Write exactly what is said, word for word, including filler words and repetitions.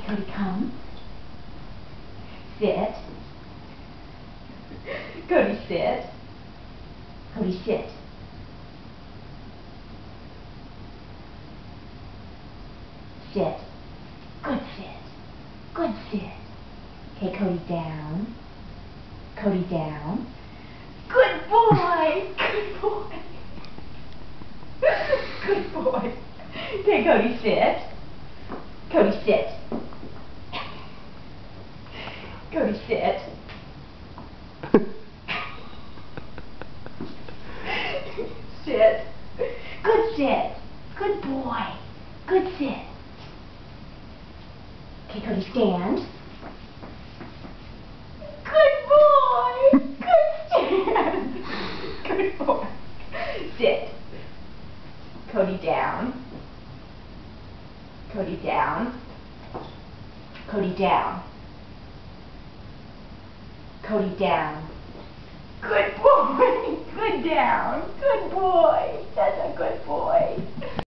Cody, come. Sit. Cody, sit. Cody, sit. Sit. Good sit. Good sit. Okay, Cody, down. Cody, down. Good boy. Good boy. Good boy. Okay, Cody, sit. Cody, sit. Cody, sit. Sit. Good sit. Good boy. Good sit. Okay, Cody, stand. Good boy. Good stand. Good boy. Sit. Cody, down. Cody, down. Cody, down. Cody, down. Good boy. Good down. Good boy. That's a good boy.